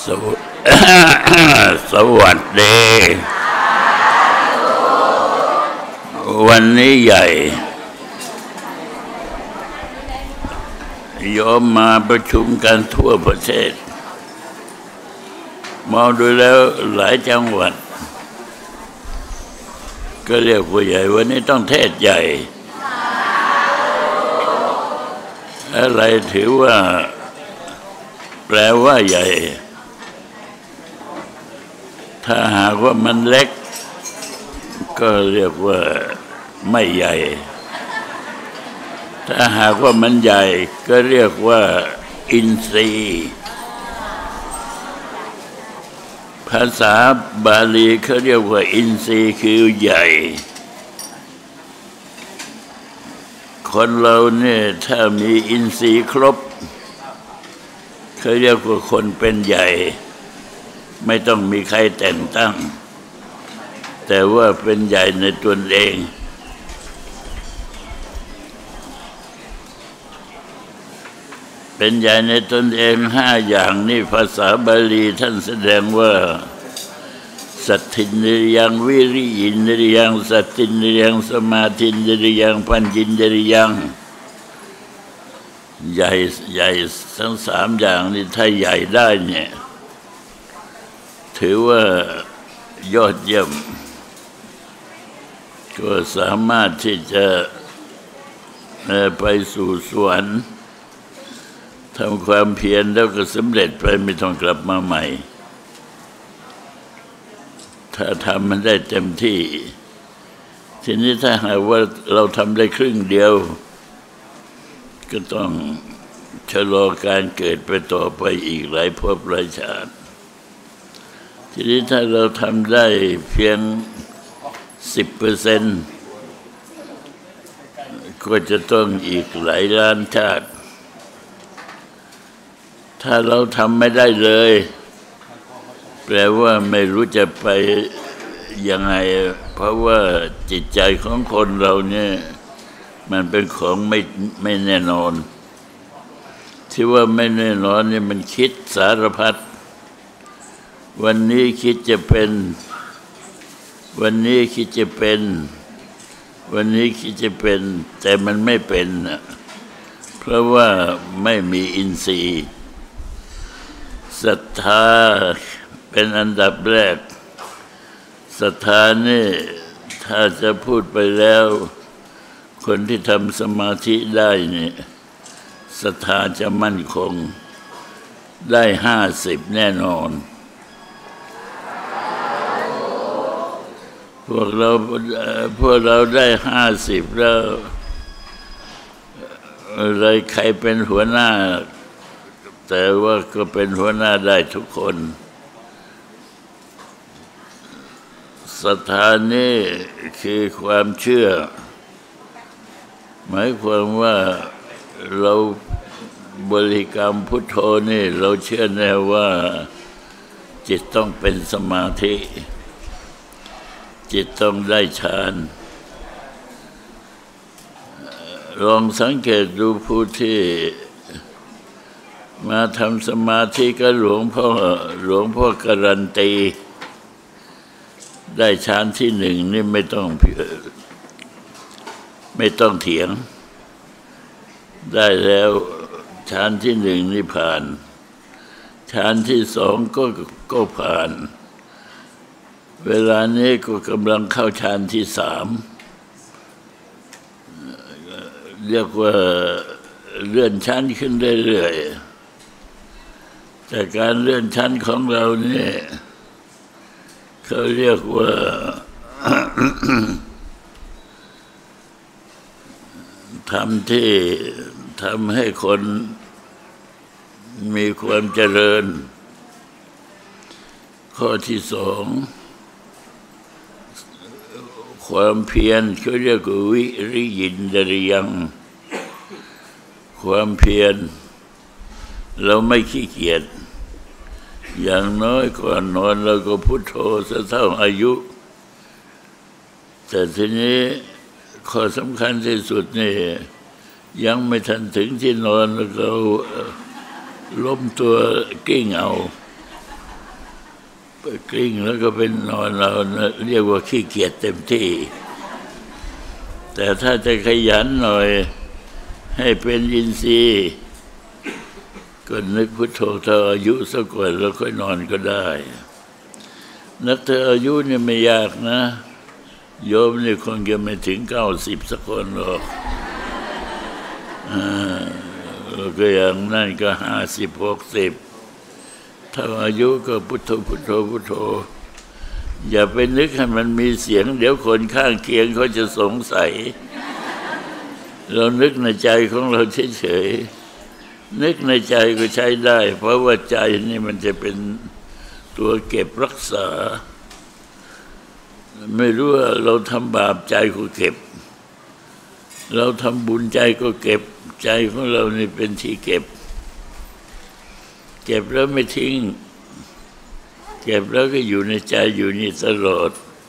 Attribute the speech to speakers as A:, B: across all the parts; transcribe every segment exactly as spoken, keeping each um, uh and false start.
A: สวสวัสดีวันนี้ใหญ่โยมมาประชุมกันทั่วประเทศมองดูแล้วหลายจังหวัดก็เรียกว่าใหญ่วันนี้ต้องเทศใหญ่อะไรถือว่าแปลว่าใหญ่ถ้าหากว่ามันเล็กก็เรียกว่าไม่ใหญ่ถ้าหากว่ามันใหญ่ก็เรียกว่าอินทรีย์ภาษาบาลีเขาเรียกว่าอินทรีย์คือใหญ่คนเราเนี่ยถ้ามีอินทรีย์ครบเขาเรียกว่าคนเป็นใหญ่ไม่ต้องมีใครแต่งตั้งแต่ว่าเป็นใหญ่ในตนเองเป็นใหญ่ในตนเองห้าอย่างนี่ภาษาบาลีท่านแสดงว่าสัตถินริยังวิริยินริยังสัตถินริยังสมาธินริยังปัญญินริยังใหญ่ใหญ่ทั้งสามอย่างนี่ถ้าใหญ่ได้เนี่ยถือว่ายอดเยี่ยมก็สามารถที่จะไปสู่สวรรค์ทำความเพียรแล้วก็สำเร็จไปไม่ต้องกลับมาใหม่ถ้าทำมันได้เต็มที่ทีนี้ถ้าหากว่าเราทำได้ครึ่งเดียวก็ต้องชะลอการเกิดไปต่อไปอีกหลายภพหลายชาติทีนี้ถ้าเราทำได้เพียงสิบเปอร์เซ็นต์ก็จะต้องอีกหลายล้านชาติถ้าเราทำไม่ได้เลยแปลว่าไม่รู้จะไปยังไงเพราะว่าจิตใจของคนเราเนี่ยมันเป็นของไม่ไม่แน่นอนที่ว่าไม่แน่นอนนี่มันคิดสารพัดวันนี้คิดจะเป็นวันนี้คิดจะเป็นวันนี้คิดจะเป็นแต่มันไม่เป็นนะเพราะว่าไม่มีอินทรีย์ศรัทธาเป็นอันดับแรกศรัทธานี่ถ้าจะพูดไปแล้วคนที่ทำสมาธิได้นี่ศรัทธาจะมั่นคงได้ห้าสิบแน่นอนพวกเราพวกเราได้ห้าสิบแล้วอะไรใครเป็นหัวหน้าแต่ว่าก็เป็นหัวหน้าได้ทุกคนศรัทธานี่คือความเชื่อหมายความว่าเราบริกรรมพุทโธนี่เราเชื่อแน่ว่าจิตต้องเป็นสมาธิจิตต้องได้ฌานลองสังเกตดูผู้ที่มาทำสมาธิก็หลวงพ่อหลวงพ่อการันตีได้ฌานที่หนึ่งนี่ไม่ต้องไม่ต้องเถียงได้แล้วฌานที่หนึ่งนี่ผ่านฌานที่สองก็ก็ผ่านเวลานี้ก็กำลังเข้าฌานที่สามเรียกว่าเลื่อนชั้นขึ้นเรื่อยๆแต่การเลื่อนชั้นของเราเนี่ยเขาเรียกว่า ทำที่ทำให้คนมีความเจริญข้อที่สองความเพียรเขาเรียกว่าวิริยินดริยังความเพียรเราไม่ขี้เกียจอย่างน้อยก่อนนอนเราก็พุทโธซะเท่าอายุแต่ทีนี้ข้อสำคัญที่สุดนี่ยังไม่ทันถึงที่นอนแล้วก็ล้มตัวกิ้งเอาไปกลิ้งแล้วก็เป็นนอนเราเรียกว่าขี้เกียจเต็มที่แต่ถ้าจะขยันหน่อยให้เป็นอินทรีย์ก็นึกพุทโธเท่าอายุสักก่อนแล้วค่อยนอนก็ได้นักเท่าอายุเนี่ยไม่ยากนะโยมนี่คงจะไม่ถึงเก้าสิบสักคนหรอกอ่าก็อย่างนั่นก็ห้าสิบหกสิบถ้าอายุก็พุทโธพุทโธพุทโธอย่าไปนึกให้มันมีเสียงเดี๋ยวคนข้างเคียงเขาจะสงสัยเรานึกในใจของเราเฉยๆนึกในใจก็ใช้ได้เพราะว่าใจนี่มันจะเป็นตัวเก็บรักษาไม่รู้ว่าเราทำบาปใจก็เก็บเราทำบุญใจก็เก็บใจของเรานี่เป็นที่เก็บเก็บแล้วไม่ทิ้งเก็บแล้วก็อยู่ในใจอยู่นี่ตลอด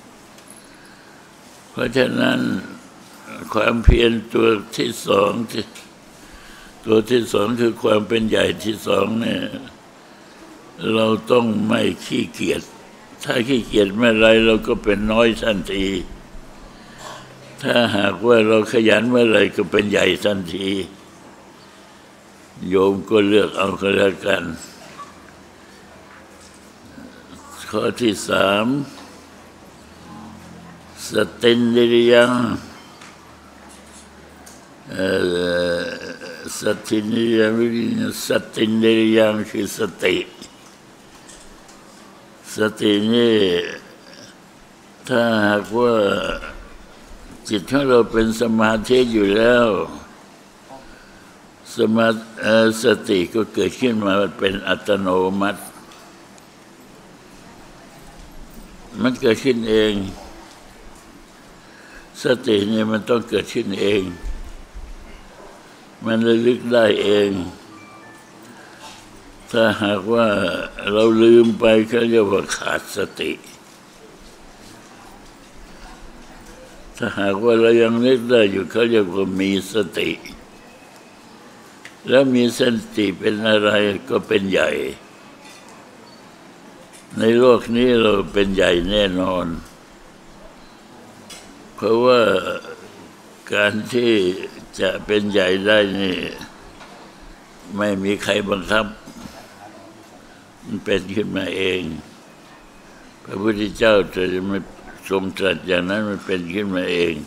A: เพราะฉะนั้นความเพียรตัวที่สองตัวที่สองคือความเป็นใหญ่ที่สองเนี่ยเราต้องไม่ขี้เกียจถ้าขี้เกียจเมื่อไรเราก็เป็นน้อยทันทีถ้าหากว่าเราขยันเมื่อไรก็เป็นใหญ่ทันทีโยมก็เลือกเอาก็แล้วกันข้อที่สามสตินดิริยังสตินดิริยังสตินดิริยังคือสติสตินี่ถ้าหากว่าจิตของเราเป็นสมาธิอยู่แล้วสมาสติก็เกิดขึ้นมาเป็นอัตโนมัติมันเกิดขึ้นเองสติเนี่ยมันต้องเกิดขึ้นเองมันระลึกได้เองถ้าหากว่าเราลืมไปเขาเรียกว่าขาดสติถ้าหากว่าเรายังนึกได้อยู่เขาเรียกว่ามีสติแล้วมีสติเป็นอะไรก็เป็นใหญ่ในโลกนี้เราเป็นใหญ่แน่นอนเพราะว่าการที่จะเป็นใหญ่ได้นี่ไม่มีใครบังคับมันเป็นขึ้นมาเองพระพุทธเจ้าจะไม่ทรงตรัสอย่างนั้นมันเป็นขึ้นมาเอง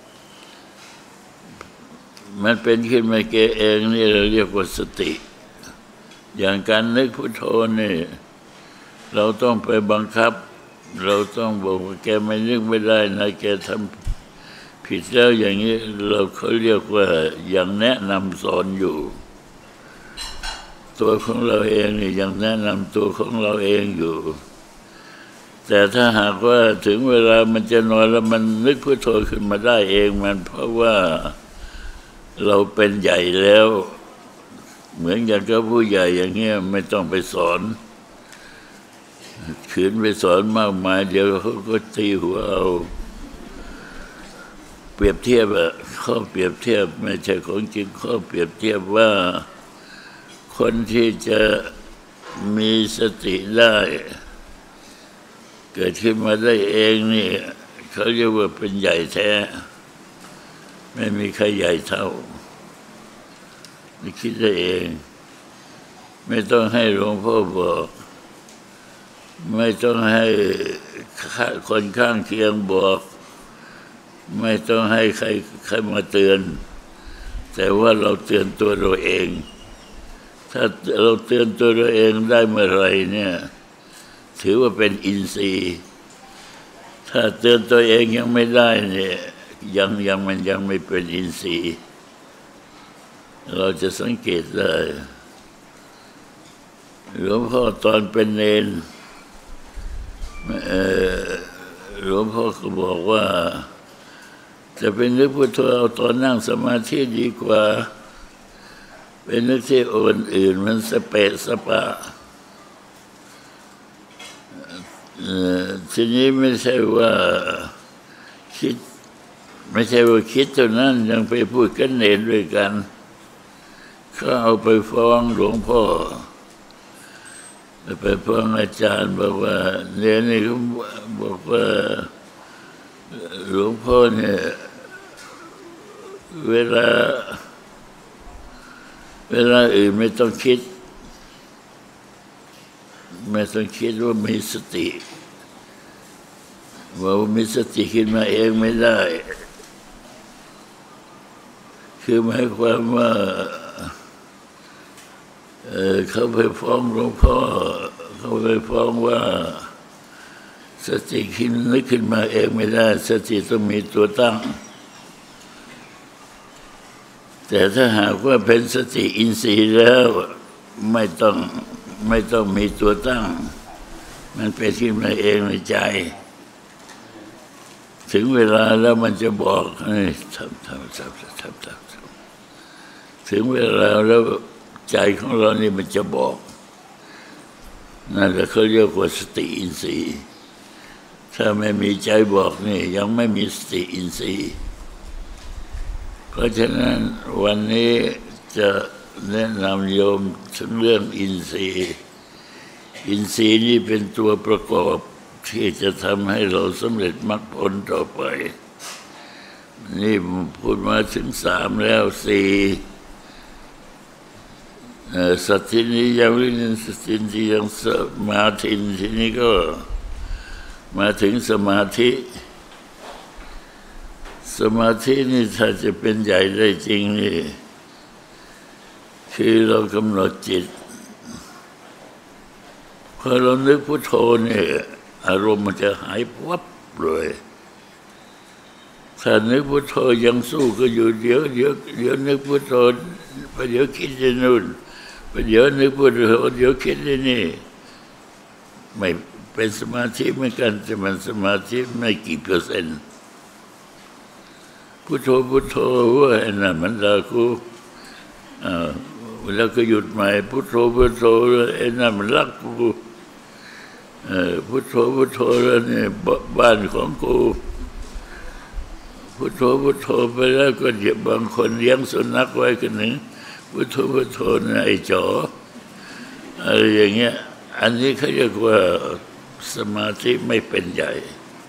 A: มันเป็นขึ้นมาเองนี่เราเรียกว่าสติอย่างการนึกพุทโธนี่เราต้องไปบังคับเราต้องบอกว่าแกไม่นึกไม่ได้นะแกทำผิดแล้วอย่างนี้เราเขาเรียกว่ายังแนะนำสอนอยู่ตัวของเราเองนี่ยังแนะนำตัวของเราเองอยู่แต่ถ้าหากว่าถึงเวลามันจะนอนแล้วมันนึกพุทโธขึ้นมาได้เองมันเพราะว่าเราเป็นใหญ่แล้วเหมือนอย่างกับผู้ใหญ่อย่างเงี้ยไม่ต้องไปสอนขืนไปสอนมากมายเดี๋ยวเขาก็ตีหัวเอาเปรียบเทียบอะข้อเปรียบเทียบไม่ใช่ของจริงข้อเปรียบเทียบว่าคนที่จะมีสติได้เกิดขึ้นมาได้เองนี่เขาเรียกว่าเป็นใหญ่แท้ไม่มีใครใหญ่เท่านี่คิดได้เองไม่ต้องให้หลวงพ่อบอกไม่ต้องให้คนข้างเคียงบอกไม่ต้องให้ใครใครมาเตือนแต่ว่าเราเตือนตัวเราเองถ้าเราเตือนตัวเราเองได้เมื่อไรเนี่ยถือว่าเป็นอินทรีย์ถ้าเตือนตัวเองยังไม่ได้เนี่ยยังยังมันยังไม่เป็นอินทรีย์เราจะสังเกตได้หลวงพ่อตอนเป็นเนรหลวงพ่อก็บอกว่าจะเป็นนึกพุทโธเอาตอนนั่งสมาธิดีกว่าเป็นนึกที่อื่นอื่นมันสเปะสปะทีนี้ไม่ใช่ว่าคิดไม่ใช่ว่าคิดเท่านั้นยังไปพูดกันเนรด้วยกันเขาเอาไปฟ้องหลวงพ่อไปฟังอาจารย์บอกว่าเนี่ยนี่เขาบอกว่าหลวงพ่อเนี่ยเวลาเวลาอื่นไม่ต้องคิดไม่ต้องคิดว่ามีสติว่ามีสติขึ้นมาเองไม่ได้คือหมายความว่าเอ่อเขาไปฟ้องหลวงพ่อเขาไปฟ้องว่าสติขึ้นนึกขึ้นมาเองไม่ได้สติต้องมีตัวตั้งแต่ถ้าหากว่าเป็นสติอินทรีย์แล้วไม่ต้องไม่ต้องมีตัวตั้งมันเป็นขึ้นมาเองในใจถึงเวลาแล้วมันจะบอกให้ทำทำทำทำทำถึงเวลาแล้วใจของเรานี่มันจะบอกนั่นแหละเขาเรียกว่าสติอินทรีย์ถ้าไม่มีใจบอกนี่ยังไม่มีสติอินทรีย์เพราะฉะนั้นวันนี้จะแนะนำโยมถึงเรื่องอินทรีย์อินทรีย์นี่เป็นตัวประกอบที่จะทำให้เราสำเร็จมรรคผลต่อไปนี่พูดมาถึงสามแล้วสี่สัตทินิยังวินิสตินที่ยังสมาธิทีนี้ก็มาถึงสมาธิสมาธินี่ถ้าจะเป็นใหญ่ได้จริงนี่คือเรากำหนดจิตพอเรานึกพุทโธเนี่ยอารมณ์มันจะหายวับเลยถ้านึกพุทโธยังสู้ก็อยู่เดี๋ยวเดี๋ยวเดี๋ยวนึกพุทโธไปเดี๋ยวคิดจะนู่นไปเดี๋ยวนึกพุทโธเดี๋ยวคิดจะนี่ไม่เป็นสมาธิเหมือนกันแต่มันสมาธิไม่กี่เปอร์เซ็นต์พุทโธพุทโธว่าไอ้นั่นมันด่ากูอ่าแล้วก็หยุดใหม่พุทโธพุทโธไอ้นั่นมันรักกูเออพุทโธพุทโธแล้วเนี่ยบ้านของกูพุทโธพุทโธไปแล้วก็เดี๋ยวบางคนเลี้ยงสุนัขไว้กันหนึ่งพุทโธพุทโธนะไอ้จ๋ออะไรอย่างเงี้ยอันนี้เขาเรียกว่าสมาธิไม่เป็นใหญ่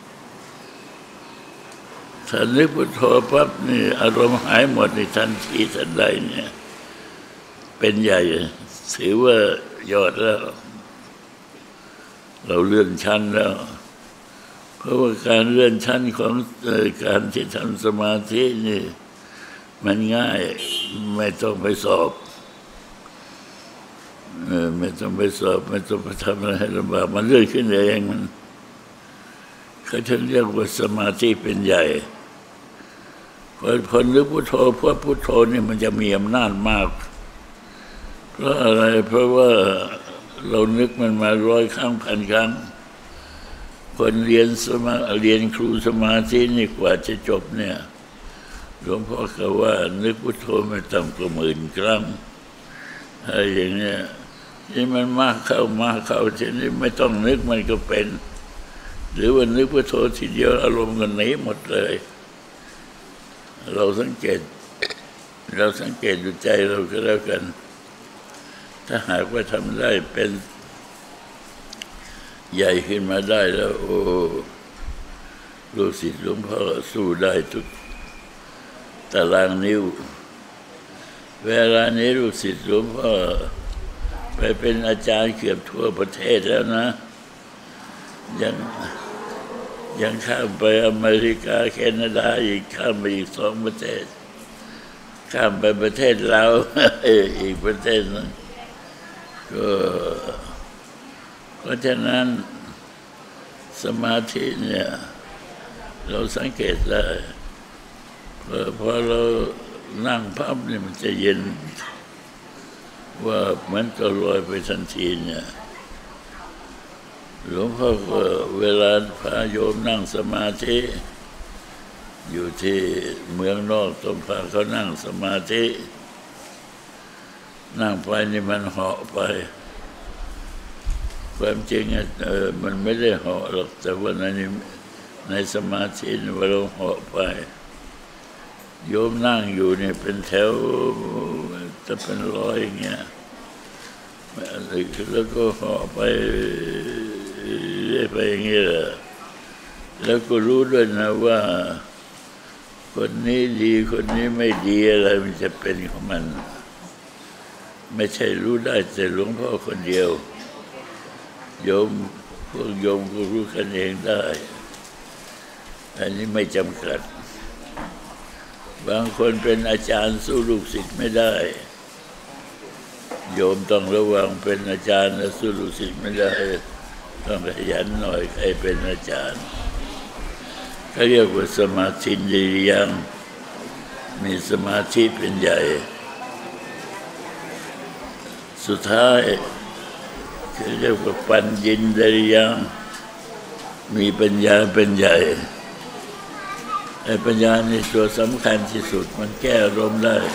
A: ถ้านึกพุทโธปั๊บนี่อารมณ์หายหมดในทันทีทันใดเนี่ยเป็นใหญ่ถือว่ายอดแล้วเราเลื่อนชั้นแล้วเพราะว่าการเลื่อนชั้นของการที่ทำสมาธินี่มันง่ายไม่ต้องไปสอบเออไม่ต้องไปสอบไม่ต้องไปทำอะไรให้ลำบากมันเลื่อนขึ้นเองมันเขาจะเรียกว่าสมาธิเป็นใหญ่พอพอนึกพุทโธเพราะพุทโธนี่มันจะมีอำนาจมากเพราะอะไรเพราะว่าเรานึกมันมาร้อยครั้งพันครั้งคนเรียนสมาเรียนครูสมาธินี่กว่าจะจบเนี่ยหลวงพ่อก็ว่านึกพุทโธไม่ต่ำกว่าหมื่นครั้งอะไรอย่างเงี้ยนี่มันมากเข้ามากเข้าทีนี้ไม่ต้องนึกมันก็เป็นหรือว่านึกพุทโธทีเดียวอารมณ์ก็หนีหมดเลยเราสังเกตเราสังเกตดูใจเราก็แล้วกันถ้าหากว่าทำได้เป็นใหญ่ขึ้นมาได้แล้วโอ้ลูกศิษย์หลวงพ่อสู้ได้ทุกตารางนิ้วเวลานี้ลูกศิษย์หลวงพ่อไปเป็นอาจารย์เกือบทั่วประเทศแล้วนะยังยังข้ามไปอเมริกาแคนาดาอีกข้ามไปอีกสองประเทศข้ามไปประเทศลาวอีกประเทศนึงก็เพราะฉะนั้นสมาธิเนี่ยเราสังเกตได้พอพอเรานั่งพับเนี่ยมันจะเย็นว่าเหมือนกับลอยไปทันทีเนี่ยหลวงพ่อก็เวลาพาโยมนั่งสมาธิอยู่ที่เมืองนอกต้องพาเขานั่งสมาธินั่งไปนี่มันเหาะไปความจริงเออมันไม่ได้เหาะหรอกแต่ว่าในในสมาธิว่าเราเหาะไปโยมนั่งอยู่เนี่ยเป็นแถวจะเป็นร้อยอย่างเงี้ยพแล้วก็ห่อไปเรื่อยไปอย่างนี้แหละแล้วก็รู้ด้วยนะว่าคนนี้ดีคนนี้ไม่ดีอะไรมันจะเป็นของมันไม่ใช่รู้ได้แต่หลวงพ่อคนเดียวโยมพวกโยมก็รู้กันเองได้อันนี้ไม่จำกัดบางคนเป็นอาจารย์สู้ลูกศิษย์ไม่ได้โยมต้องระวังเป็นอาจารย์แล้วสู้ลูกศิษย์ไม่ได้ต้องขยันหน่อยใครเป็นอาจารย์เขาเรียกว่าสมาธิดียังมีสมาธิเป็นใหญ่สุดท้ายเขาเรียกว่าปัญญินดียังมีปัญญาเป็นใหญ่ไอ้ปัญญานี่ตัวสำคัญที่สุดมันแก้อารมณ์ได้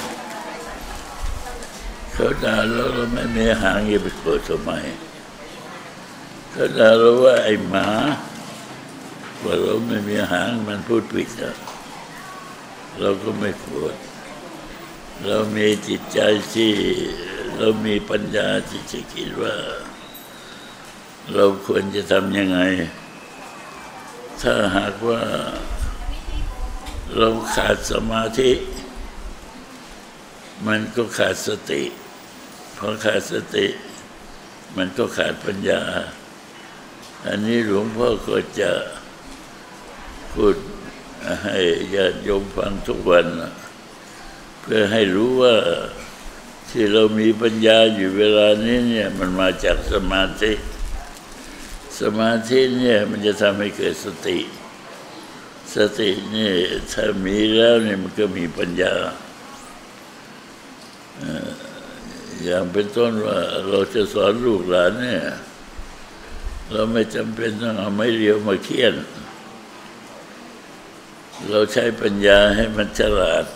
A: เขาด่าเราเราไม่มีหางอย่าไปโกรธทำไมเขาด่าเราว่าไอ้หมาว่าเราไม่มีหางมันพูดผิดอะเราก็ไม่โกรธเรามีจิตใจที่เรามีปัญญาที่จะคิดว่าเราควรจะทำยังไงถ้าหากว่าเราขาดสมาธิมันก็ขาดสติพอขาดสติมันก็ขาดปัญญาอันนี้หลวงพ่อก็จะพูดให้ญาติโยมฟังทุกวันเพื่อให้รู้ว่าที่เรามีปัญญาอยู่เวลานี้เนี่ยมันมาจากสมาธิสมาธิเนี่ยมันจะทำให้เกิดสติสตินี่ถ้ามีแล้วเนี่ยมันก็มีปัญญาอย่างเป็นต้นว่าเราจะสอนลูกหลานเนี่ยเราไม่จำเป็นต้องเอาไม้เรียวมาเคี่ยนเราใช้ปัญญาให้มันฉลาด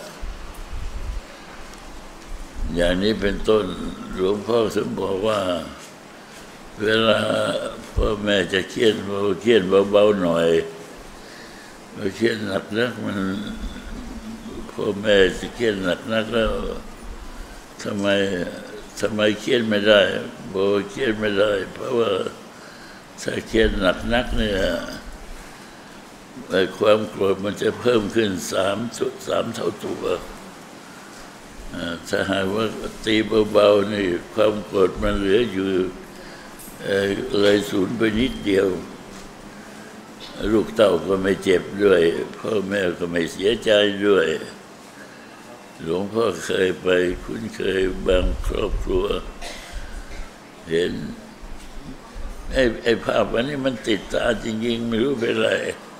A: อย่างนี้เป็นต้นหลวงพ่อถึงบอกว่าเวลาพ่อแม่จะเคี่ยนเราเคี่ยนเบาๆหน่อยเราเคี่ยนหนักนักมันพ่อแม่จะเคี่ยนหนักนักแล้วทำไมทำไมเคี่ยนไม่ได้บอกเคี่ยนไม่ได้เพราะว่าถ้าเคี่ยนหนักนักเนี่ยความโกรธมันจะเพิ่มขึ้นสามจุดสามเท่าตัวถ้าหากว่าตีเบาๆนี่ความโกรธมันเหลืออยู่เลยศูนย์ไปนิดเดียวลูกเต้าก็ไม่เจ็บด้วยพ่อแม่ก็ไม่เสียใจด้วยหลวงพ่อเคยไปคุ้นเคยบางครอบครัวเห็นไอ้ไอ้ภาพวันนี้มันติดตาจริงๆไม่รู้เป็นไร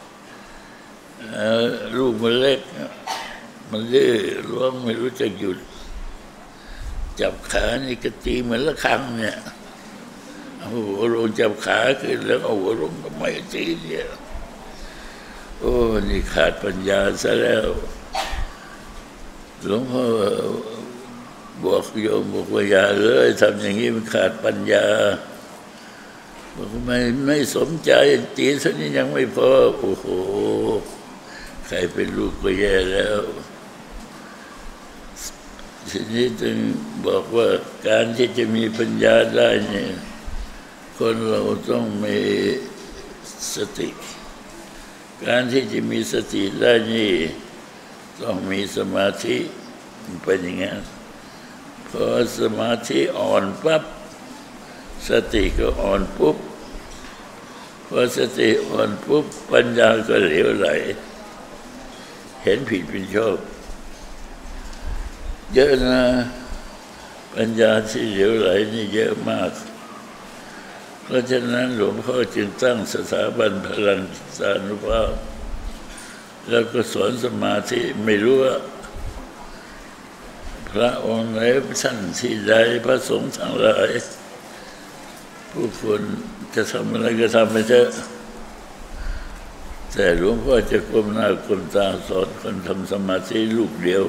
A: ลูกมันเล็กมันดื้อร้องไม่รู้จะหยุดจับขานี่ก็ตีเหมือนละครังเนี่ยเอาหัวลงจับขาขึ้นแล้วเอาหัวลงก็ไม่ตีเนี่ยโอ้นี่ขาดปัญญาซะแล้วหลวงพ่อบอกโยมบอกว่าอย่าเลยทำอย่างนี้มันขาดปัญญาบอกไม่ไม่สมใจตีซะนี่ยังไม่พอโอ้โหใครเป็นลูกก็แย่แล้วทีนี้จึงบอกว่าการที่จะมีปัญญาได้เนี่ยคนเราต้องมีสติการที่จะมีสติได้นี่ต้องมีสมาธิเป็นอย่างนั้นพอสมาธิอ่อนปั๊บสติก็อ่อนปุ๊บพอสติอ่อนปุ๊บปัญญาก็เหลวไหลเห็นผิดเป็นชอบเยอะนะปัญญาที่เหลวไหลนี่เยอะมากเพราะฉะนั้นหลวงพ่อจึงตั้งสถาบันพลังสานุภาพแล้วก็สอนสมาธิไม่รู้ว่าพระองค์ไหนท่านที่ใดพระสงฆ์ทั้งหลายผู้คนจะทำอะไรก็ทำไปเถอะแต่หลวงพ่อจะก้มหน้าก้มตาสอนคนทำสมาธิลูกเดียว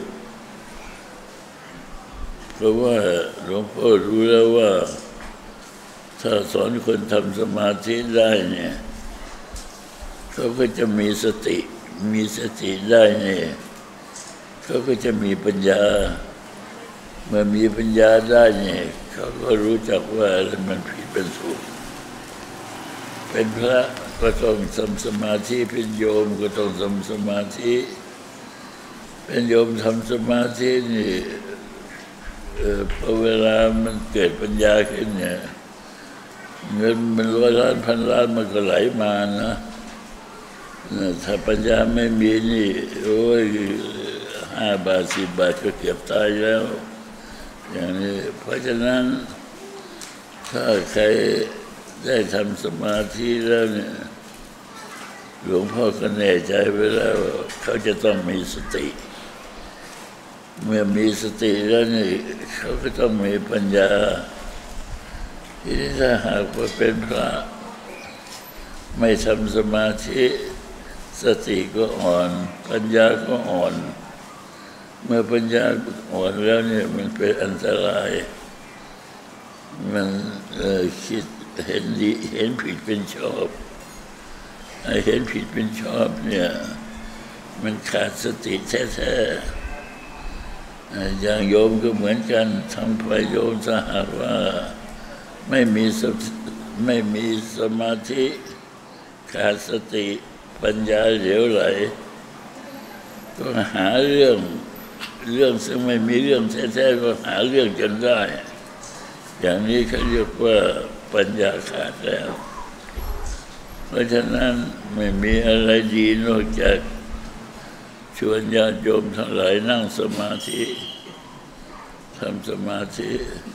A: เพราะว่าหลวงพ่อรู้แล้วว่าถ้าสอนคนทำสมาธิได้เนี่ยเขาก็จะมีสติมีสติได้เนี่ยเขาก็จะมีปัญญาเมื่อมีปัญญาได้เนี่ยเขาก็รู้จักว่าอะไรมันผิดเป็นถูกเป็นพระก็ต้องทำสมาธิเป็นโยมก็ต้องทำสมาธิเป็นโยมทำสมาธินี่เออพอเวลามันเกิดปัญญาขึ้นเนี่ยเงินมันร้อยล้านพันล้านมันก็ไหลมานะถ้าปัญญาไม่มีนี่โอ้ยห้าบาทสิบบาทก็เก็บตายแล้วอย่างนี้เพราะฉะนั้นถ้าใครได้ทำสมาธิแล้วเนี่ยหลวงพ่อก็แน่ใจไว้แล้วเขาจะต้องมีสติเมื่อมีสติแล้วนี่เขาก็ต้องมีปัญญาทีนี้ถ้าหากว่าเป็นพระไม่ทำสมาธิสติก็อ่อนปัญญาก็อ่อนเมื่อปัญญาอ่อนแล้วเนี่ยมันเป็นอันตรายมันคิดเห็นดีเห็นผิดเป็นชอบเห็นผิดเป็นชอบเนี่ยมันขาดสติแท้ๆอย่างโยมก็เหมือนกันทำไปโยมถ้าหากว่าไม่มีไม่มีสมาธิขาดสติปัญญาเหลวไหลก็หาเรื่องเรื่องซึ่งไม่มีเรื่องแท้ๆก็หาเรื่องจนได้อย่างนี้เขาเรียกว่าปัญญาขาดแล้วเพราะฉะนั้นไม่มีอะไรดีนอกจากชวนญาติโยมทั้งหลายนั่งสมาธิทำสมาธิ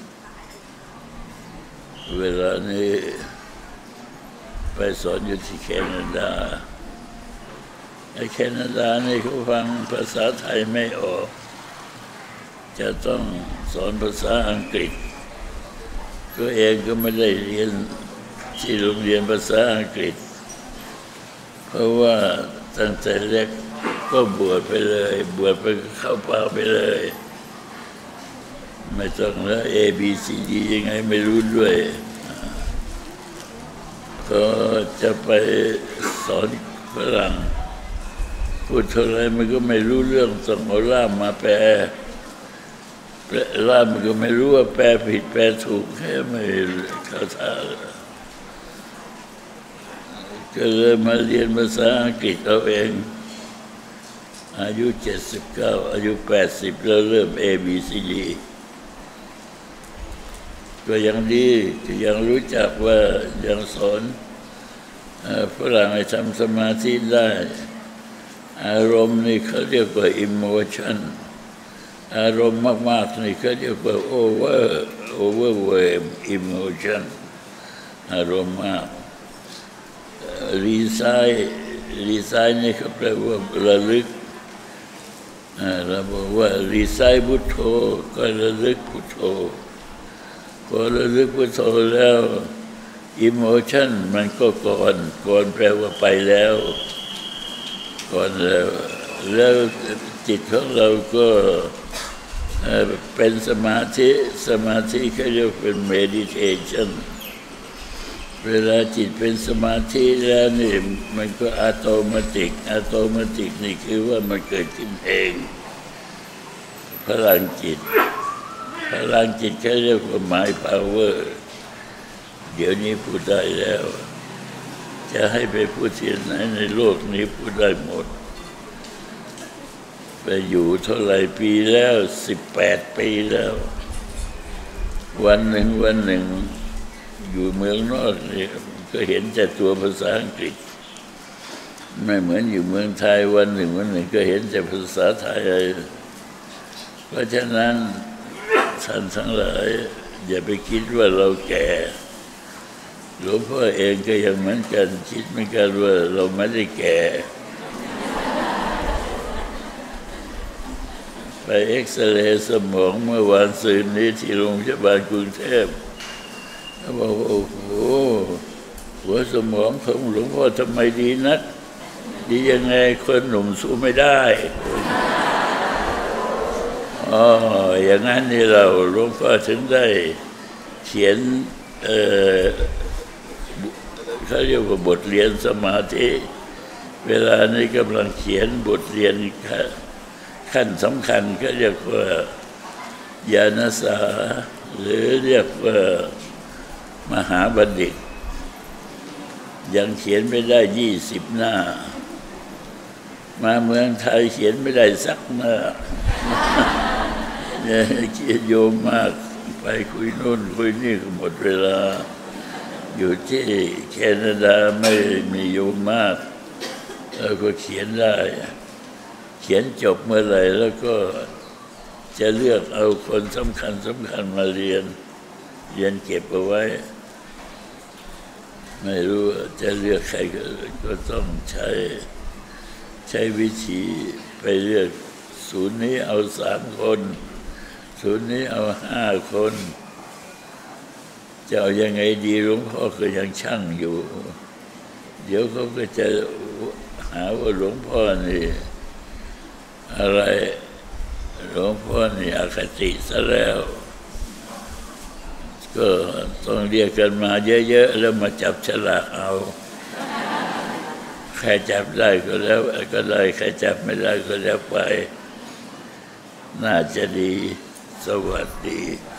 A: เวลานี้ไปสอนอยู่ที่แคนาดาไอ้แคนาดานี่เขาฟังภาษาไทยไม่ออกจะต้องสอนภาษาอังกฤษก็เองก็ไม่ได้เรียนที่โรงเรียนภาษาอังกฤษเพราะว่าตั้งแต่เล็กก็บวชไปเลยบวชไปเข้าป่าไปเลยไม่ต้องแล้ว A B C D ยังไงไม่รู้ด้วยก็จะไปสอนฝรั่งพูดเท่าไรมันก็ไม่รู้เรื่องต้องเอาล่ามมาแปลล่ามมันก็ไม่รู้ว่าแปลผิดแปลถูกแค่ไม่เข้าท่าก็เลยมาเรียนภาษาอังกฤษเอาเองอายุเจ็ดสิบเก้าอายุแปดสิบแล้วเริ่ม A B C D ก็ยังดีที่ยังรู้จักว่ายังสอนฝรั่งให้ทำสมาธิได้อารมณ์นี่เขาเรียกว่า emotion อารมณ์มากๆนี่เขาเรียกว่า over overwhelm emotion อารมณ์มากรีไซน์รีไซน์นี่เขาแปลว่าระลึกเราบอกว่ารีไซน์พุทโธก็ระลึกพุทโธพอระลึกพุทโธแล้วอิโมชันมันก็ก่อนก่อนแปลว่าไปแล้วก่อนแล้วแล้วจิตของเราก็เป็นสมาธิสมาธิเขาเรียกเป็น meditation เวลาจิตเป็นสมาธิแล้วนี่มันก็อัตโนมัติอัตโนมัตินี่คือว่ามันเกิดขึ้นเองพลังจิตพลังจิตเขาเรียกว่า my power เดี๋ยวนี้พูดได้แล้วจะให้ไปพูดที่ไหนในโลกนี้พูดได้หมดไปอยู่เท่าไหร่ปีแล้วสิบแปดปีแล้ววันหนึ่งวันหนึ่งอยู่เมืองนอกนี่ก็เห็นแต่ตัวภาษาอังกฤษไม่เหมือนอยู่เมืองไทยวันหนึ่งวันหนึ่งก็เห็นแต่ภาษาไทยเพราะฉะนั้นท่านทั้งหลายอย่าไปคิดว่าเราแก่หลวงพ่อเองก็ยังเหมือนกันคิดเหมือนกันว่าเราไม่ได้แก่ไปเอ็กซเรย์สมองเมื่อวานซืนนี้ที่โรงพยาบาลกรุงเทพเขาบอกว่าโอ้โหหัวสมองของหลวงพ่อทำไมดีนักดียังไงคนหนุ่มสู้ไม่ได้อ๋ออย่างนั้นนี่เราหลวงพ่อถึงได้เขียนเอ่อเขาเรียกว่าบทเรียนสมาธิเวลานี้กำลังเขียนบทเรียนขั้นสำคัญเขาเรียกว่าญาณสาหรือเรียกว่ามหาบัณฑิตยังเขียนไม่ได้ยี่สิบหน้ามาเมืองไทยเขียนไม่ได้สักหน้าเนี่ยเขียนโยมมากไปคุยโน่นคุยนี่ก็หมดเวลาอยู่ที่แคนาดาไม่มีโยมมากแล้วก็เขียนได้เขียนจบเมื่อไหร่แล้วก็จะเลือกเอาคนสำคัญสำคัญมาเรียนเรียนเก็บเอาไว้ไม่รู้จะเลือกใครก็ต้องใช้ใช้วิธีไปเลือกศูนย์นี้เอาสามคนศูนย์นี้เอาห้าคนจะเอายังไงดีหลวงพ่อก็ยังช่างอยู่เดี๋ยวเขาก็จะหาว่าหลวงพ่อนี่อะไรหลวงพ่อนี่อคติซะแล้วก็ต้องเรียกกันมาเยอะๆแล้วมาจับฉลากเอาใครจับได้ก็แล้วก็ได้ใครจับไม่ได้ก็แล้วไปน่าจะดีสวัสดี